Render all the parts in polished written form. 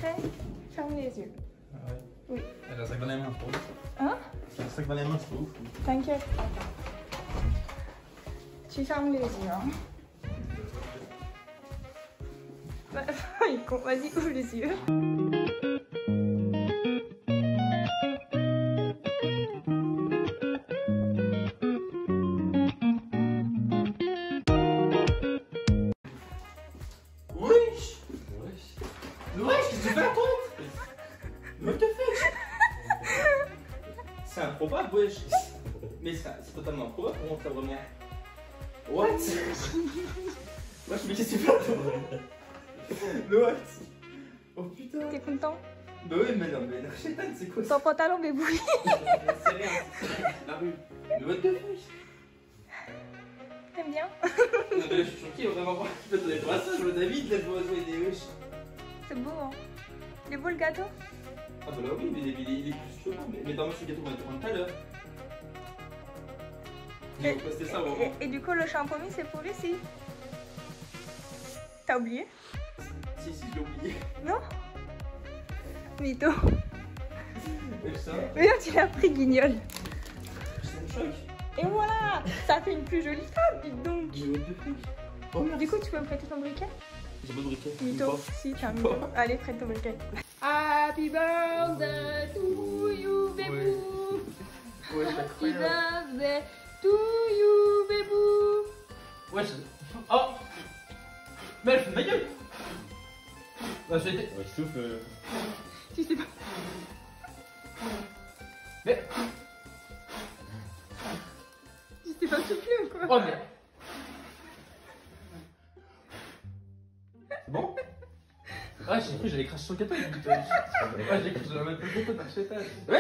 prêt? Ferme les yeux. Ah ouais. Oui. J'ai un sac dans les mains, c'est ouf. Hein? J'ai un sac dans les mains, c'est ouf. T'inquiète. Tu fermes les yeux. Hein. Vas-y, ouvre les yeux. Wesh! Wesh, qu'est-ce que tu fais à toi? What the fuck? C'est improbable, wesh. Mais c'est totalement improbable pour moi, ça vraiment. What? Wesh, mais qu'est-ce que tu fais à toi? Mais what? Oh putain. T'es content? Bah oui, mais non, mais la chétane, c'est quoi ça? Ton pantalon bébouille. C'est rien, c'est la rue. Mais what the fuck? T'aimes bien? Non, mais là, je suis choqué, vraiment. Je vais te pas ça, je veux David, laisse-moi jouer des wesh. C'est beau, hein? Il est beau le gâteau? Ah bah là oui, mais il est plus choquant. Mais dans ce gâteau qu'on va te prendre tout à l'heure. C'était ça, vraiment. Et du coup, le champomis, c'est pour Lucie. T'as oublié? Si, je l'ai oublié. Non? Mytho. Et ça, Mais non, tu l'as pris, guignol. ça me choque. Et voilà! Ça fait une plus jolie femme, dites donc. Mais what the fuck? Oh merde. Du coup, tu peux me prêter ton briquet? J'ai pas de briquet. Mytho. Si, t'as un mytho. Allez, prête ton briquet. Happy birthday to you, bébou. Ouais, c'est Happy incroyable. birthday to you, bébou. Ouais, oh! Mais elle fait de ma gueule! Bah, j'ai été. Ouais, je souffle. Tu sais pas. Mais. Tu sais pas souffler ou quoi? Oh, mais. C'est bon? Ah, j'ai cru que j'allais cracher sur le gâteau. Ah, j'ai cru que j'allais mettre le gâteau dans le chétage. Ouais,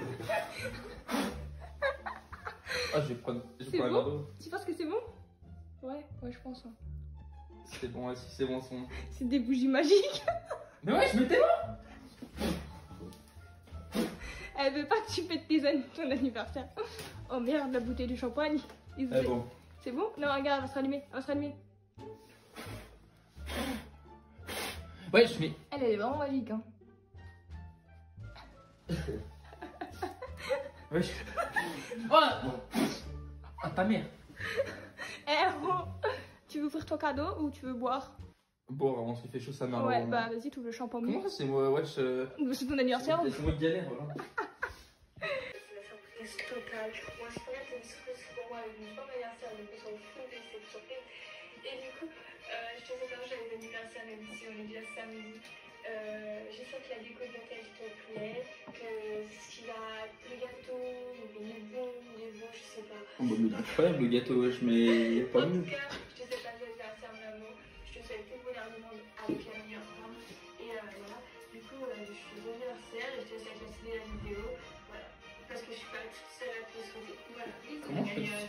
ah, je vais prendre C'est un bon? verre d'eau. Tu penses que c'est bon? Ouais, je pense. Hein. C'est bon, ouais, si c'est bon, c'est bon. C'est des bougies magiques. Mais ouais, je m'étais là! Elle veut pas que tu fêtes ton anniversaire. Oh merde, la bouteille de champagne. Ah bon. C'est bon? Non, regarde, elle va se rallumer. Elle va se rallumer. Ouais, je mets. Elle est vraiment magique. Hein. Ouais, je. Oh! Ah, ta mère! Eh oh, tu veux ouvrir ton cadeau ou tu veux boire? Bon, avant qu'il fait chaud, ça m'a. Ouais, bah vas-y, tu ouvres le champagne. Comment ça, c'est moi, wesh? C'est ton anniversaire? C'est moi qui galère, voilà. C'est la surprise totale. Moi, je connais une surprise pour moi avec mon anniversaire, donc on s'en fout de cette surprise. Et du coup, je te sais pas, j'avais l'anniversaire, même si on est déjà samedi. J'espère que la déco de la tête te plaît, que ce qu'il y a, le gâteau, il est bon, je sais pas. Oh, bah, mais incroyable le gâteau, wesh, mais il est pas En mieux. tout cas, je te souhaite un joyeux anniversaire, maman. Je te souhaite tout le bonheur du monde avec la meilleure femme. Et voilà. Du coup, je suis au anniversaire et je te laisse laisser la vidéo. Voilà. Parce que je suis pas toute seule à te le souhaiter. Voilà. Comment je fais?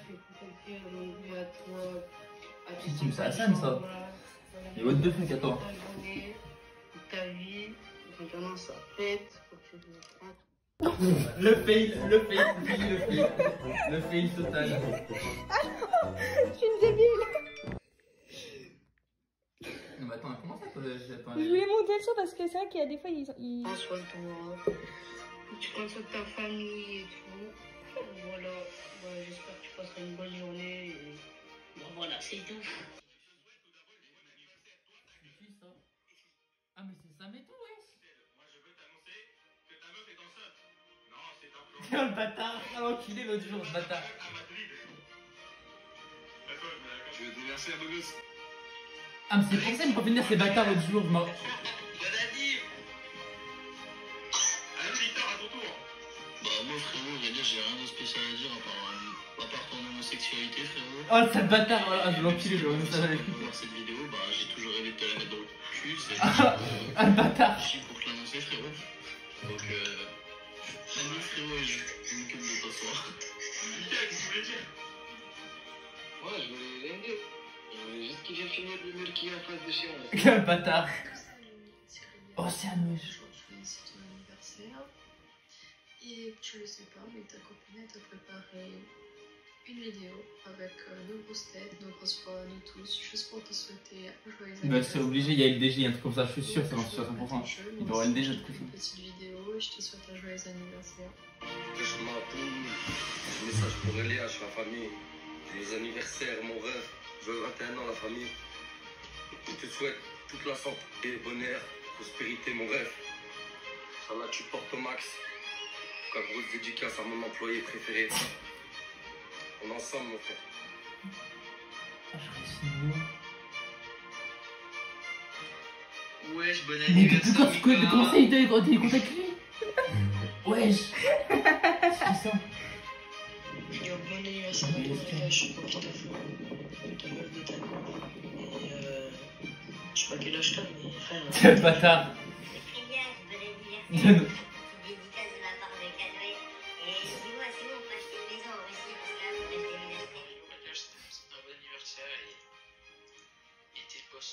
Tu dis, mais c'est Hassan, ça. Mais what the fuck, attends. Ta vie, regardant sa tête, pour que tu me prends. Le fail total. Je suis une débile. Non, mais attends, comment ça, toi? Attends, Je voulais monter le son parce que c'est vrai qu'il y a des fois, ils... Prends soin de toi. Tu prends soin de ta famille et tout. Voilà. Ouais, j'espère que tu passeras une bonne journée. Et... Bon, voilà, c'est tout. Ah, mais c'est ça, mais tout, wesh! Moi, je peux t'annoncer que ta meuf est enceinte. Non, c'est un plan. Tiens, le bâtard! Ah, l'enculé l'autre jour, ce bâtard! À Madrid. D'accord, tu veux t'anniversaire, beau gosse? Ah, mais c'est pour ça qu'il me fait venir ces bâtards l'autre jour, Bonne anniv! Allez, Victor, à ton tour. Bah moi frérot, on va dire j'ai rien de spécial à dire à part ton homosexualité frérot. Oh, sale bâtard! Ah, je l'enculé, je vois ça. Dans cette vidéo, bah j'ai toujours rêvé de te la mettre dans le cul, c'est Ah, le bâtard! ici pour te l'annoncer frérot. Donc salut frérot et je m'occupe de toi soir. Qu'est-ce que tu voulais dire? Ouais, je voulais rien dire. Je voulais juste qu'il vienne finir de me maquiller en face de chez moi. Quel bâtard! Oh, c'est un wesh! Aujourd'hui, c'est ton anniversaire. Et tu le sais pas, mais ta copine elle t'a préparé une vidéo avec nos grosses têtes, nos grosses voix, nous tous, juste pour te souhaiter un joyeux Bah, c'est obligé, il y a LDJ, un truc comme ça, je suis sûr, c'est dans 60%. Il doit y avoir LDJ de tout ça. Une petite vidéo et je te souhaite un joyeux anniversaire. Message pour Elias, la famille. Les anniversaires, mon rêve. Je veux 21 ans, la famille. Je te souhaite toute la santé, bonheur, prospérité, mon rêve. Inch'Allah, tu portes au max. La grosse dédicace à mon employé préféré. On est ensemble, mon frère. Wesh, bon Mais anniversaire. comment ça, il t'a contacté lui? Wesh. C'est ça. Yo, bon anniversaire à toi, je suis content de vous. Ta meuf de ta mère. Et je sais pas quel âge t'as, mais frère. Quel bâtard. Elias, bon anniversaire. Petite dédicace de la part de Canoë. Et dis-moi, sinon on peut acheter une maison aussi, parce que là, on peut acheter une maison. C'est un bon anniversaire et t'es boss.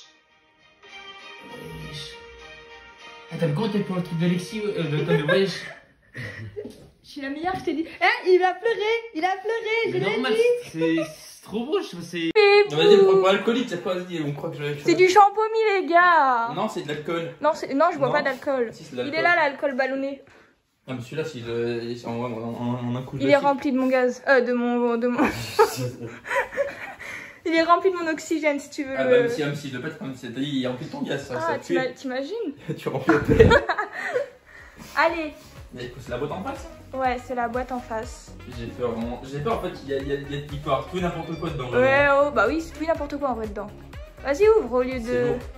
Wesh. Attends, mais comment t'es pour le truc d'Alexis? Mais wesh. Je suis la meilleure, je t'ai dit. Hein, il a pleuré, je Mais l'ai normal, dit. c'est trop beau, je sais. Pépou. Vas-y, pour l'alcoolique, c'est quoi? Vas-y, on croit que je vais. C'est du shampoing, les gars. Non, c'est de l'alcool. Non, non, je bois Non. pas d'alcool. Si, c'est de Il l'alcool. est là, l'alcool ballonné. Ah, mais celui-là, c'est en un coup de Il est rempli de mon gaz. De mon. Il est rempli de mon oxygène, si tu veux. Ah, bah, même si le pète, comme c'est dit, il est rempli de ton gaz, ça. Ah, Ça tue. t'imagines? Tu remplis le pète. Allez. Mais c'est la boîte en face? Ouais, c'est la boîte en face. J'ai peur, vraiment. J'ai peur, en fait, il peut y avoir tout et n'importe quoi dedans. Ouais, oh, bah oui, c'est plus n'importe quoi en vrai dedans. Vas-y, ouvre au lieu C'est de. lourd.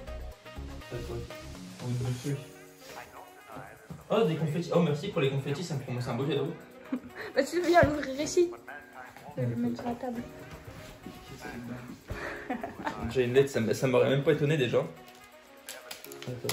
Oh, des confettis. Oh, merci pour les confettis, ça me fait un beau cadeau. Bah, tu veux bien l'ouvrir ici. Je vais le mettre sur la table. J'ai une lettre, ça m'aurait même pas étonné déjà. Attends.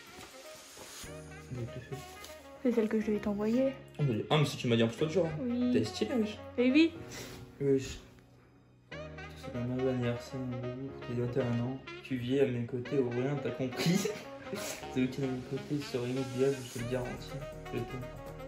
C'est celle que je devais t'envoyer. Ah, mais si tu m'as dit un peu l'autre jour. Oui. T'es stylé, wesh. Et oui. Wesh. C'est un heureux anniversaire, mon bébé, pour tes 21 ans. Tu vis à mes côtés, ou rien, t'as compris. Ce week-end à mes côtés serait inoubliable, je te le garantis. Je t'aime.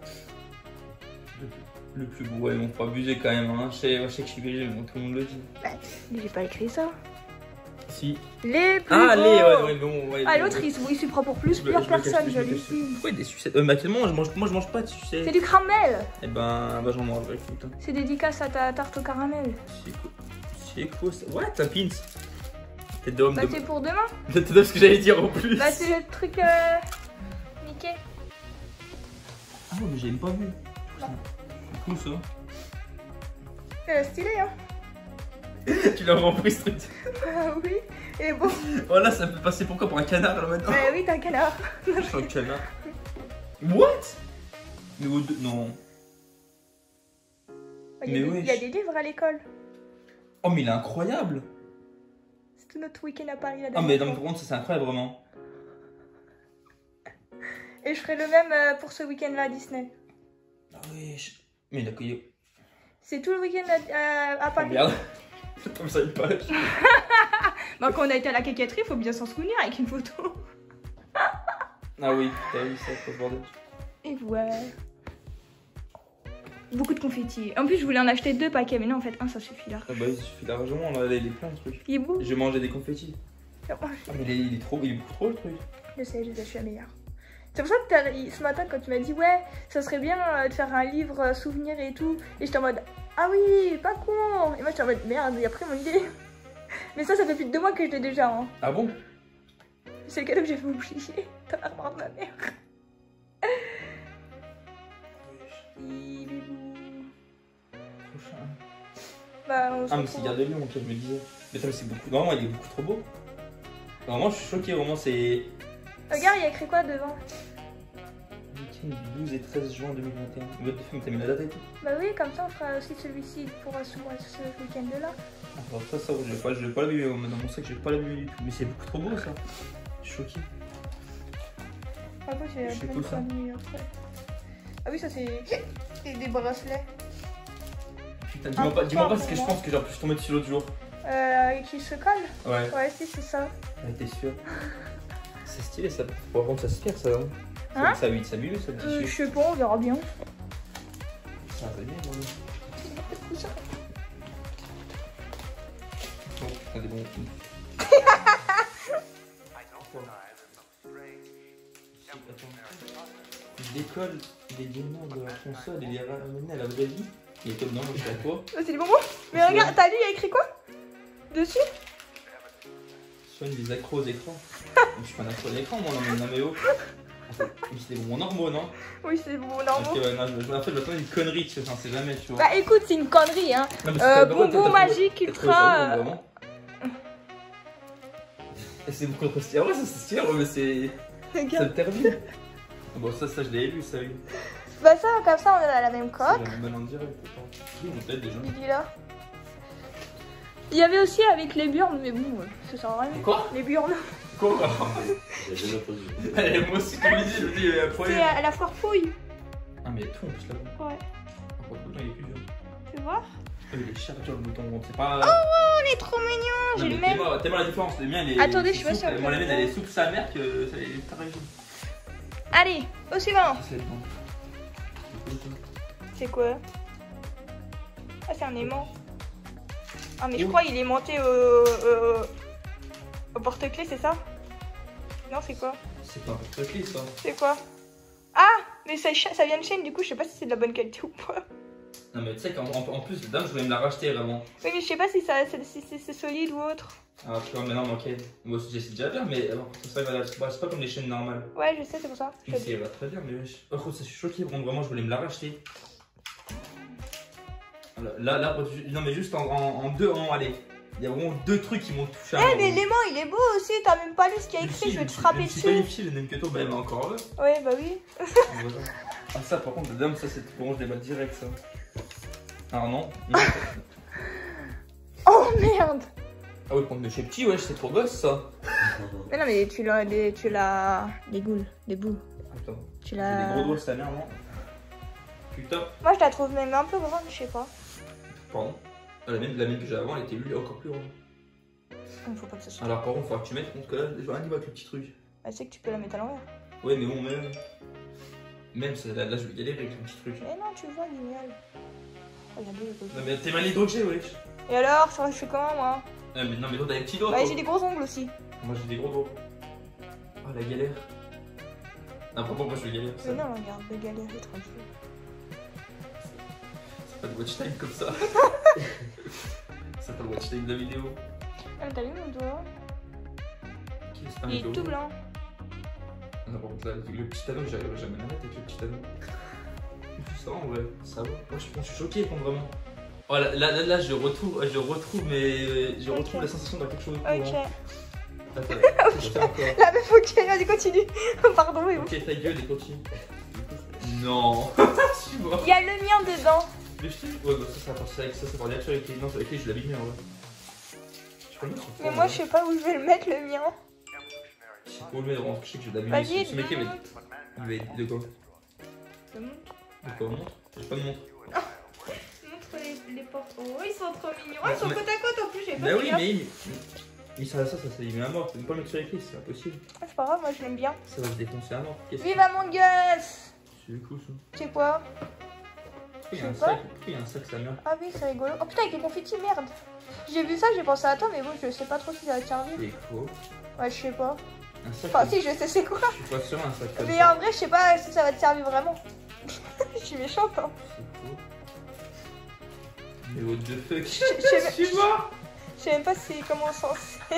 Le plus beau, ouais, ils m'ont pas abusé quand même, hein. Je sais que je suis BG, mais bon, tout le monde le dit. Bah, j'ai pas écrit ça. Si. Les plus Ah, beaux. ouais, bon, ouais. Ah, l'autre, il se prend pour plusieurs personnes, je lui dis. Pourquoi des sucettes? Mais actuellement, moi je mange pas de sucettes. C'est du caramel. Eh ben, j'en mange, écoute. C'est dédicace à ta tarte au caramel. C'est quoi ça? Ouais, ta pins. Tête d'homme. Bah, c'est pour demain. Tête d'homme, ce que j'allais dire en plus. Bah, c'est le truc Mickey. Ah, mais j'ai même pas vu. C'est cool ça. Stylé, hein. Tu l'as vraiment pris ce truc. Ah oui. Et bon. Voilà, ça peut passer pourquoi pour un canard là maintenant? Oui, t'es un canard. Je suis un canard. What? Mais non. Il Mais y a des livres à l'école. Oh, mais il est incroyable. C'est tout notre week-end à Paris. Ah, mais dans le monde, ça c'est incroyable vraiment. Et je ferai le même pour ce week-end-là à Disney. Ah oui, mais d'accord. C'est tout le week-end à Paris. Regarde. Comme ça, une page. Bah, quand on a été à la caquetterie, il faut bien s'en souvenir avec une photo. Ah oui, t'as vu ça, faut se bordel. Et ouais. Beaucoup de confettis. En plus, je voulais en acheter 2 paquets, mais non, en fait, un ça suffit là. Ah bah, il suffit largement, on a les plein de trucs. Il est beau. J'ai mangé des confettis. Oh, Ah, mais il est beaucoup trop le truc. je sais, je suis la meilleure. C'est pour ça que ce matin, quand tu m'as dit, ouais, ça serait bien de faire un livre souvenir et tout, et j'étais en mode, ah oui, pas con. Et moi, j'étais en mode, merde, il a pris mon idée. Mais ça fait plus de 2 mois que je l'ai déjà. Hein. Ah bon? C'est le cadeau que j'ai fait oublier dans l'armoire de ma mère. Il est beau. Prochain. Bah, on se Ah, mais retrouve. c'est Garde-Lyon, ok, je me disais. Mais attends, mais c'est beaucoup. Vraiment, il est beaucoup trop beau. Vraiment, je suis choqué, vraiment, c'est. Regarde, il y a écrit quoi devant? Week-end du 12 et 13 juin 2021. Mais t'as mis la date et tout? Bah oui, comme ça on fera aussi celui-ci pour ce week-end-là. Alors ça, je vais pas la bible dans mon sac, j'ai pas la bible du tout. Mais c'est beaucoup trop beau ça. Je suis choqué. Par contre, j'ai C'est plein cool, de ça. conneries après. Ah oui, ça c'est des bracelets. Putain, dis-moi pas ce que je pense que j'ai pu tomber dessus l'autre jour. Qui se collent? Ouais. Ouais, si, c'est ça. T'es sûr? C'est stylé ça. Par contre, ça se perd ça. Hein? Ça huile ça Je tissu. sais pas, on verra bien. Ça va bien, Putain, des bons. Il décolle les démons de la console et les ramène à la vraie vie. Il est comme non, moi je suis à toi. C'est des bonbons. Mais regarde, t'as lu, il y a écrit quoi dessus? Soigne les accros aux écrans. Je suis pas un accro à l'écran, moi, non mais oh. Mais c'est des bonbons normaux, non? Oui, c'est des bonbons normaux. Ok, ouais, non, en fait, je vais une connerie, tu sais, on sait jamais, tu vois. Bah écoute, c'est une connerie, hein. Non, mais c'est bonbons magiques ultra. Vraiment. Et c'est beaucoup trop stylé. Ouais, ça c'est stylé, mais c'est. Ça le termine. Bon, ça, je l'ai lu, ça, oui. Bah, ça, comme ça, on a la même coque. C'est la même en direct, oui, on peut-être déjà. Là. Il y avait aussi avec les burnes, mais bon, ça sert à rien. Quoi? Les burnes. Quoi? Allez, moi aussi, tu me dis, je me dis, c'est à la foire fouille. Ah, mais tout en plus là-bas. Ouais. Par contre, le bouton il est plus dur. Tu vois? Il est cher, tu vois, le bouton, c'est pas. Oh, il est trop mignon! J'ai le même. T'es mal la différence, le mien il est. Attendez, je suis pas sûre. Moi, la mienne elle est souple sa mère que ça est très rigide. Allez, au suivant. C'est quoi? Ah, c'est un aimant. Ah, mais je crois qu'il est monté au porte-clés, c'est ça? Non, c'est quoi? C'est pas un porte-clés, ça. C'est quoi? Ah, mais ça vient de chaîne, du coup, je sais pas si c'est de la bonne qualité ou pas. Non, mais tu sais qu'en plus, dame, je voulais me la racheter vraiment. Oui, mais je sais pas si c'est solide ou autre. Ah, tu vois, mais non, mais ok. Moi aussi, c'est déjà bien, mais alors, c'est pas comme les chaînes normales. Ouais, je sais, c'est pour ça. Mais c'est très bien, mais par contre, je suis choqué, vraiment, je voulais me la racheter. Là, non, mais juste en deux, allez. Il y a vraiment deux trucs qui m'ont touché. Eh, mais l'aimant, il est beau aussi, t'as même pas lu ce qu'il y a écrit, je vais te frapper dessus. C'est pas les filles, je n'aime que toi, bah, mais encore là. Ouais, bah oui. Ah, ça, par contre, dame, ça, c'est bon, je les mets direct, ça. Alors, non. Oh merde! Ah oui, quand on est chez petit, ouais, c'est pour gosse, ça. Mais non, mais tu l'as. Des goules, des boules. Attends. Tu l'as. Des gros doigts, cette mère, non? Putain. Moi, je la trouve même un peu grande, je sais pas. Pardon. La mienne que j'ai avant, elle était encore plus grande. Faut pas que ça soit. Alors, par contre, il faudra que tu mettes, contre que là, je vois un niveau avec le petit truc. Bah, c'est que tu peux la mettre à l'envers. Ouais, mais bon, même ça, là, je vais galérer avec le petit truc. Mais non, tu vois, génial. Regardez, non, mais t'es mal hydrogé, wesh. Et alors, ça je fais comment, moi? Non, mais toi, t'as des petits doigts. Bah, j'ai des gros ongles aussi. Moi, j'ai des gros doigts. Oh, la galère. Non, pourquoi moi, je vais galérer ça? Mais non, regarde, de galérer, tranquille. C'est pas de watch time comme ça. C'est pas le watch time de la vidéo. Ah, mais t'as vu mon doigt? Il est tout blanc. Non, par contre, là, le petit anneau, j'arriverai jamais à la mettre avec le petit anneau. Ça va en vrai, ça va. Moi, je suis choqué, vraiment. Oh, là, je retrouve la sensation de quelque chose de court. Ok. Hein. Attends, la même ok, vas-y, continue. Pardon, mais bon. Ok, ta gueule et continue. Non. Il y a le mien dedans. Mais je t'ai dit, ouais, bah ça c'est par nature avec les. Non, avec les, je l'avais mis en vrai. Mais moi, je sais pas où je vais le mettre, le mien. Je sais pas où le mettre, je sais que je l'avais mis. Vas-y, ce mec, il de quoi? De montre. De quoi, montre? J'ai pas de montre. Montre les portes. Oh, ils sont trop mignons. Oh, ils sont côte à côte en plus, j'ai pas Bah vu. oui, mais ça, il met à mort. Tu peux pas le mettre sur les clés, c'est impossible. Ah, c'est pas grave, moi je l'aime bien. Ça va se défoncer à mort. Vive Among Us! C'est cool ça. C'est quoi? Il y a un sac, ça merde. Ah oui, c'est rigolo. Oh putain, avec les confettis, merde! J'ai vu ça, j'ai pensé à toi, mais bon, je sais pas trop si ça va te servir. C'est quoi? Ouais, je sais pas. Un sac. Enfin, si, je sais c'est quoi. Je suis pas sûr, un sac comme mais ça. en vrai, je sais pas si ça va te servir vraiment. Je suis méchante, hein. C'est quoi? Mais what the fuck? Je sais même pas si comment s'en sert.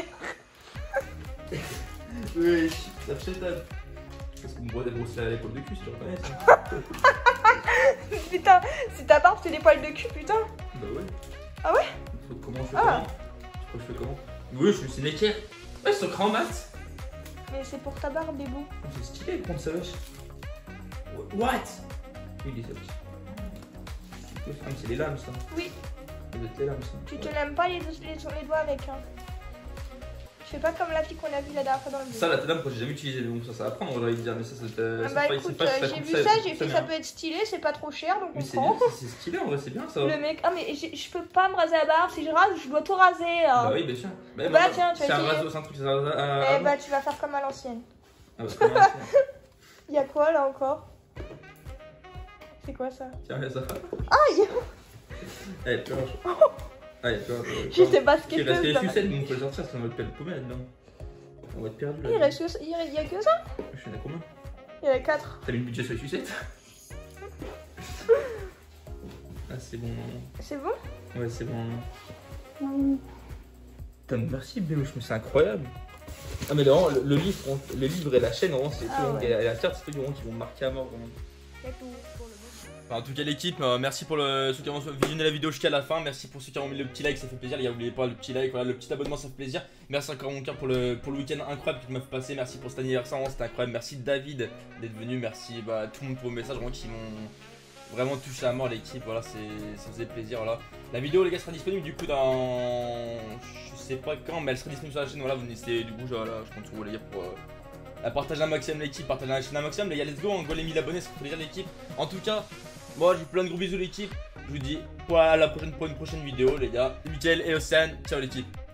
Oui, la chétane. Parce qu'on me voit débrosser à l'épaule de cul, si tu reconnais ça. Putain, c'est ta barbe, c'est des poils de cul, putain. Bah ouais. Ah ouais? Comment je fais comment? Tu crois que je fais comment? Oui, je suis une équerre. Ouais, c'est en mat. Mais c'est pour ta barbe, des bouts. C'est stylé de prendre ça vache. What? Oui, il est ça. C'est les lames ça. Oui. Ça doit être les lames ça. Tu te lames pas les doigts avec, hein. Je fais pas comme la fille qu'on a vue la dernière fois dans le vidéo. Ça, la lame, quand j'ai jamais utilisé, donc ça va apprendre, j'aurais envie de dire, mais ça, c'est bah écoute, j'ai vu ça, j'ai fait ça peut être stylé, c'est pas trop cher, donc on prend. C'est stylé en vrai, c'est bien ça. Le mec, ah mais je peux pas me raser la barbe, si je rase, je dois tout raser. Bah oui, bien sûr. Bah tiens, tu vas c'est un raseau, c'est un truc, c'est un. Eh bah tu vas faire comme à l'ancienne. Ah bah c'est bien. Y'a quoi là encore? C'est quoi ça? Tiens, ça. Ah, y'a. Allez, plonge. Allez, toi, J'étais il reste basketteuse. les dans ma sucettes, vie. donc on peut le sortir, sinon on va te paumé là-dedans. On va être perdu là. Il reste que ça. Il y a que ça. Je suis à combien? Il y en a 4. T'as mis le budget sur les sucettes? Ah, c'est bon. C'est bon? Ouais, c'est bon. Putain, merci Bélouche, mais c'est incroyable. Ah, mais vraiment, le livre et la chaîne, vraiment, c'est Ah tout. ouais. Et la carte, c'est tout, qui vont me marquer à mort. Vraiment. Il y a tout pour le bout. Enfin, en tout cas, l'équipe, merci pour ceux qui ont visionné la vidéo jusqu'à la fin. Merci pour ceux qui ont mis le petit like, ça fait plaisir. Les gars, n'oubliez pas le petit like, voilà, le petit abonnement, ça fait plaisir. Merci encore, mon cœur, pour le week-end incroyable que tu m'as fait passer. Merci pour cet anniversaire, c'était incroyable. Merci David d'être venu. Merci tout le monde pour vos messages, vraiment, qui m'ont vraiment touché à mort, l'équipe. Voilà, ça faisait plaisir. Voilà. La vidéo, les gars, sera disponible du coup dans. Je sais pas quand, mais elle sera disponible sur la chaîne. Voilà, vous n'hésitez, du coup, voilà, je compte sur vous, les gars, pour. Partager un maximum l'équipe, partager la chaîne un maximum. Les gars, let's go, on voit les 1000 abonnés, ça fait plaisir, l'équipe. En tout cas. Moi, j'ai plein de gros bisous l'équipe. Je vous dis à la prochaine pour une prochaine vidéo les gars. Mickaël et Océane, ciao l'équipe.